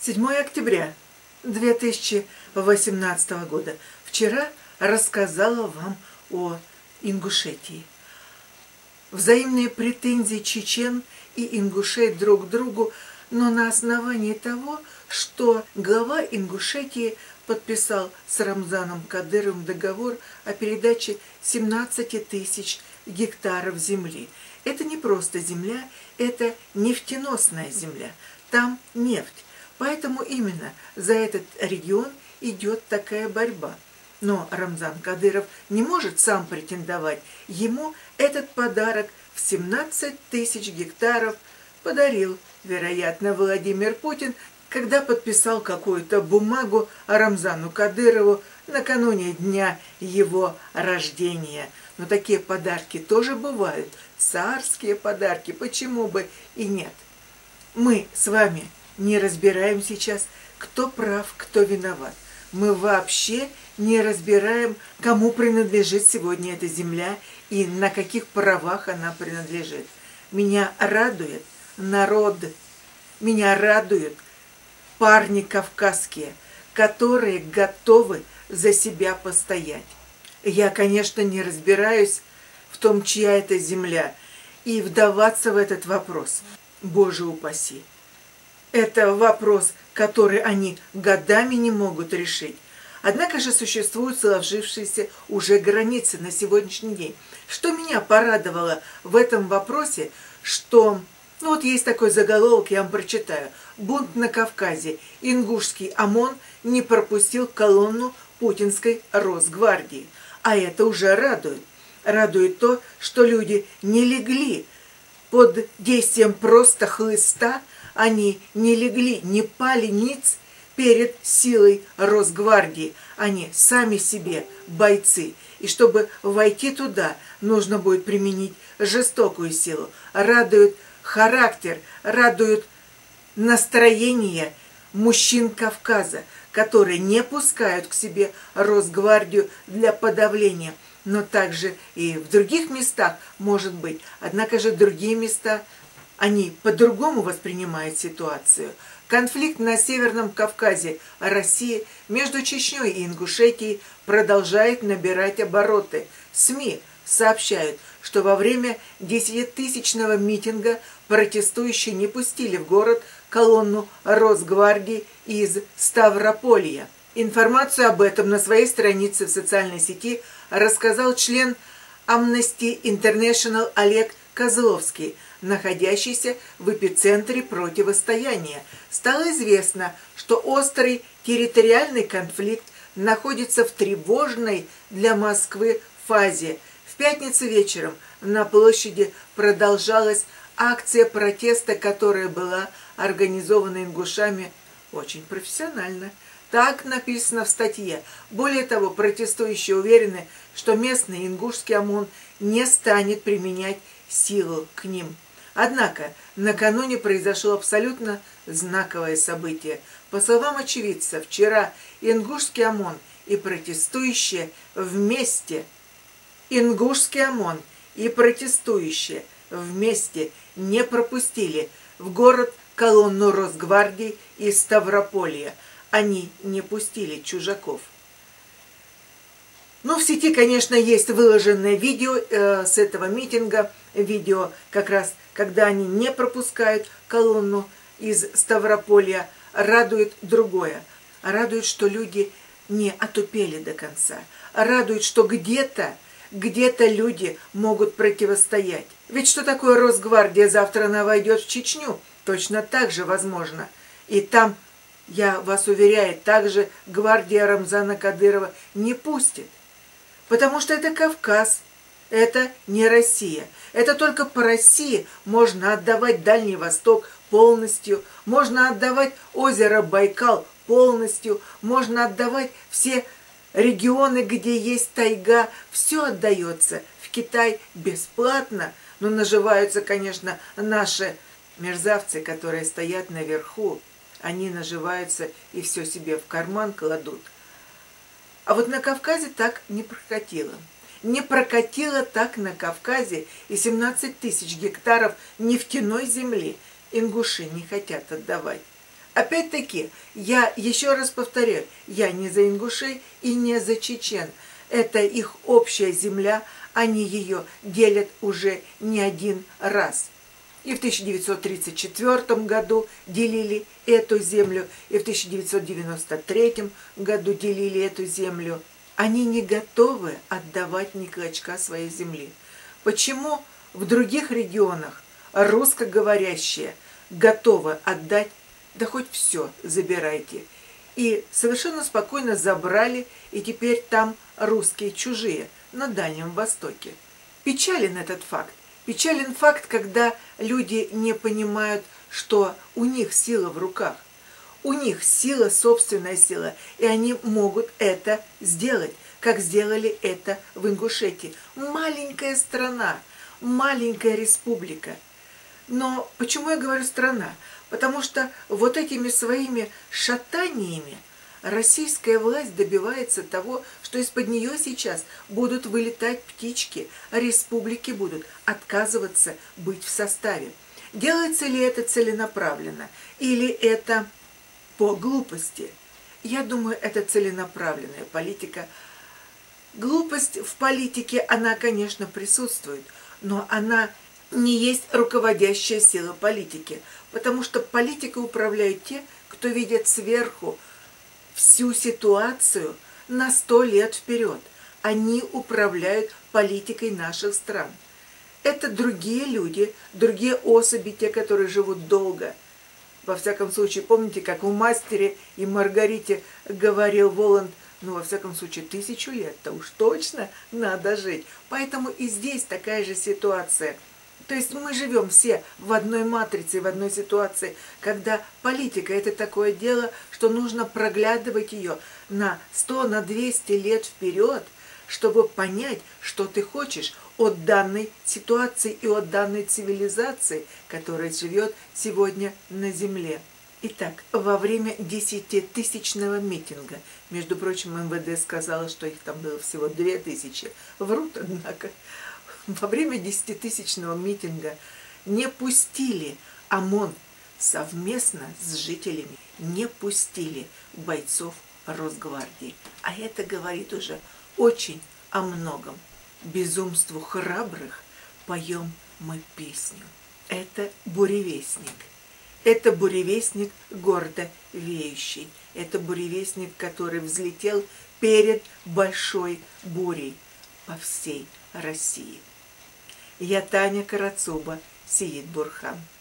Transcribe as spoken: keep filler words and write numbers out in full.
седьмое октября две тысячи восемнадцатого года. Вчера рассказала вам о Ингушетии. Взаимные претензии чечен и ингушей друг к другу, но на основании того, что глава Ингушетии подписал с Рамзаном Кадыровым договор о передаче семнадцати тысяч гектаров земли. Это не просто земля, это нефтеносная земля. Там нефть. Поэтому именно за этот регион идет такая борьба. Но Рамзан Кадыров не может сам претендовать. Ему этот подарок в семнадцать тысяч гектаров подарил, вероятно, Владимир Путин, когда подписал какую-то бумагу Рамзану Кадырову накануне дня его рождения. Но такие подарки тоже бывают. Царские подарки, почему бы и нет. Мы с вами не разбираем сейчас, кто прав, кто виноват. Мы вообще не разбираем, кому принадлежит сегодня эта земля и на каких правах она принадлежит. Меня радует народ, меня радуют парни кавказские, которые готовы за себя постоять. Я, конечно, не разбираюсь в том, чья это земля, и вдаваться в этот вопрос, Боже упаси. Это вопрос, который они годами не могут решить. Однако же существуют сложившиеся уже границы на сегодняшний день. Что меня порадовало в этом вопросе, что, ну вот есть такой заголовок, я вам прочитаю. Бунт на Кавказе. Ингушский ОМОН не пропустил колонну путинской Росгвардии. А это уже радует. Радует то, что люди не легли под действием просто хлыста, они не легли, не пали ниц перед силой Росгвардии. Они сами себе бойцы. И чтобы войти туда, нужно будет применить жестокую силу. Радует характер, радует настроение мужчин Кавказа, которые не пускают к себе Росгвардию для подавления. Но также и в других местах может быть. Однако же другие места, они по-другому воспринимают ситуацию. Конфликт на Северном Кавказе России между Чечней и Ингушетией продолжает набирать обороты. СМИ сообщают, что во время десятитысячного митинга протестующие не пустили в город колонну Росгвардии из Ставрополья. Информацию об этом на своей странице в социальной сети рассказал член Amnesty International Олег Козловский, находящийся в эпицентре противостояния. Стало известно, что острый территориальный конфликт находится в тревожной для Москвы фазе. В пятницу вечером на площади продолжалась акция протеста, которая была организована ингушами очень профессионально. Так написано в статье. Более того, протестующие уверены, что местный ингушский ОМОН не станет применять силу к ним. Однако накануне произошло абсолютно знаковое событие. По словам очевидца, вчера ингушский ОМОН и протестующие вместе, ингушский ОМОН и протестующие вместе не пропустили в город колонну Росгвардии из Ставрополья. Они не пустили чужаков. Ну, в сети, конечно, есть выложенное видео э, с этого митинга. Видео как раз, когда они не пропускают колонну из Ставрополья. Радует другое. Радует, что люди не отупели до конца. Радует, что где-то, где-то люди могут противостоять. Ведь что такое Росгвардия? Завтра она войдет в Чечню. Точно так же возможно. И там, я вас уверяю, также гвардия Рамзана Кадырова не пустит. Потому что это Кавказ, это не Россия. Это только по России можно отдавать Дальний Восток полностью, можно отдавать озеро Байкал полностью, можно отдавать все регионы, где есть тайга. Все отдается в Китай бесплатно, но наживаются, конечно, наши мерзавцы, которые стоят наверху. Они наживаются и все себе в карман кладут. А вот на Кавказе так не прокатило. Не прокатило так на Кавказе и семнадцать тысяч гектаров нефтяной земли ингуши не хотят отдавать. Опять-таки, я еще раз повторяю, я не за ингушей и не за чечен. Это их общая земля, они ее делят уже не один раз. И в тысяча девятьсот тридцать четвёртом году делили эту землю, и в тысяча девятьсот девяносто третьем году делили эту землю. Они не готовы отдавать ни клочка своей земли. Почему в других регионах русскоговорящие готовы отдать, да хоть все забирайте. И совершенно спокойно забрали, и теперь там русские чужие на Дальнем Востоке. Печален этот факт. Печален факт, когда люди не понимают, что у них сила в руках. У них сила, собственная сила, и они могут это сделать, как сделали это в Ингушетии. Маленькая страна, маленькая республика. Но почему я говорю страна? Потому что вот этими своими шатаниями российская власть добивается того, что из-под нее сейчас будут вылетать птички, а республики будут отказываться быть в составе. Делается ли это целенаправленно или это по глупости? Я думаю, это целенаправленная политика. Глупость в политике, она, конечно, присутствует, но она не есть руководящая сила политики, потому что политикой управляют те, кто видит сверху всю ситуацию на сто лет вперед. Они управляют политикой наших стран. Это другие люди, другие особи, те, которые живут долго. Во всяком случае, помните, как в «Мастере и Маргарите» говорил Воланд, ну, во всяком случае, тысячу лет-то уж точно надо жить. Поэтому и здесь такая же ситуация. То есть мы живем все в одной матрице, в одной ситуации, когда политика – это такое дело, что нужно проглядывать ее на сто, на двести лет вперед, чтобы понять, что ты хочешь от данной ситуации и от данной цивилизации, которая живет сегодня на Земле. Итак, во время десятитысячного митинга, между прочим, эм вэ дэ сказала, что их там было всего две тысячи, врут, однако, во время десятитысячного митинга не пустили ОМОН совместно с жителями, не пустили бойцов Росгвардии. А это говорит уже очень о многом. Безумству храбрых поем мы песню. Это буревестник. Это буревестник гордо веющий. Это буревестник, который взлетел перед большой бурей по всей России. Я Таня Карацуба, Сеид Бурхан.